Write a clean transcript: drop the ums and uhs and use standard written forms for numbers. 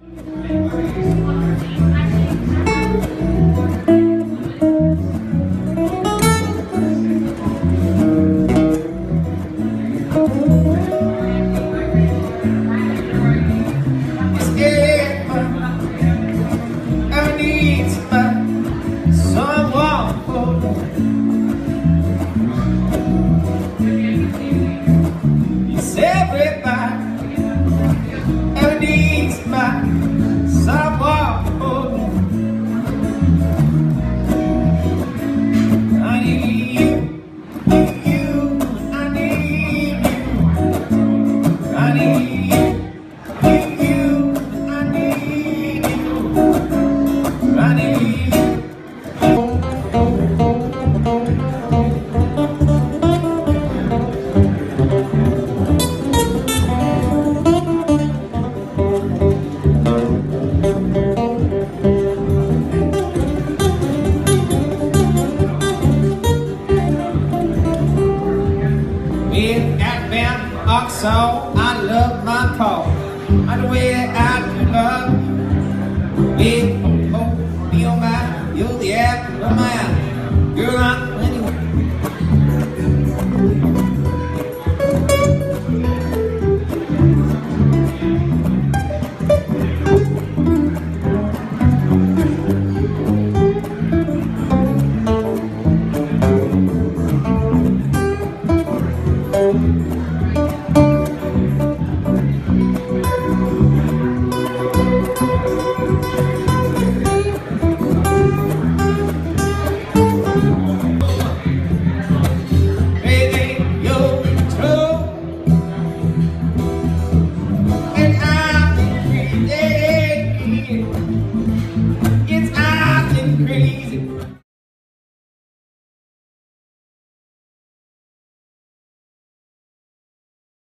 So I love my car, and the way I do love. Big, oh, me oh my, you're the apple of my eye. Girl, I'm anyway. It's I've been crazy.